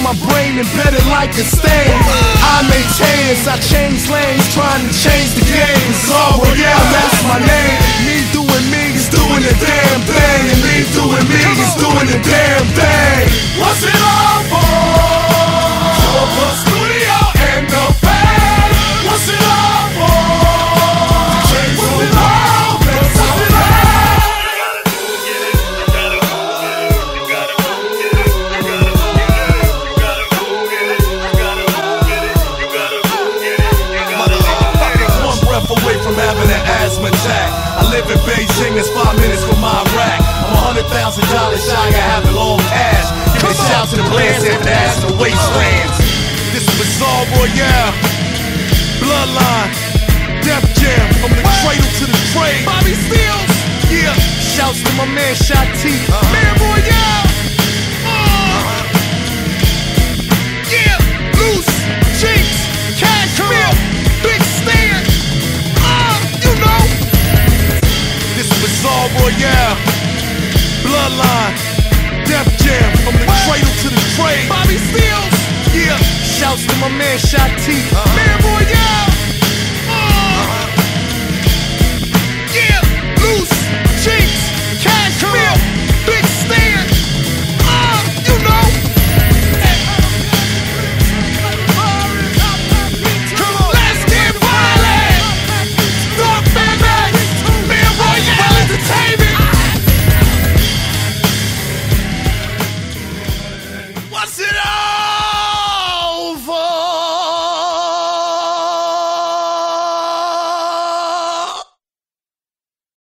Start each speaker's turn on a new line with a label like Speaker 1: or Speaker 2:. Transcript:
Speaker 1: my brain embedded like a stain. I maintain as I change lanes, trying to change the game. So yeah, that's my name. Me doing me is doing the damn thing, and me doing me is doing the damn thing. What's it all for? The studio and the fan. What's it all for? What's it all for? One breath away from having an asthma attack. I live in Beijing, that's 5 minutes from Iraq. I'm $100,000 shy of having long cash. Give me shouts to the plants and ass the wastelands. This is Bizarre Royale, Bloodline, Def Jam, from the cradle to the trade. Bobby Steels, yeah. Shouts to my man Shot T, Man Royale. Yeah, Loose, Cheeks, Cashmere, Big Stand. You know. This is Bizarre Royale, Bloodline, Def Jam, from the cradle to the trade. Bobby Steels, yeah. Shouts to my man Shot T, Man Royale. Yeah, Loose, Cheeks, Cashmere, Big Stand. You know. Let's get violent. Dark baby, Man Royale Entertainment. What's it up?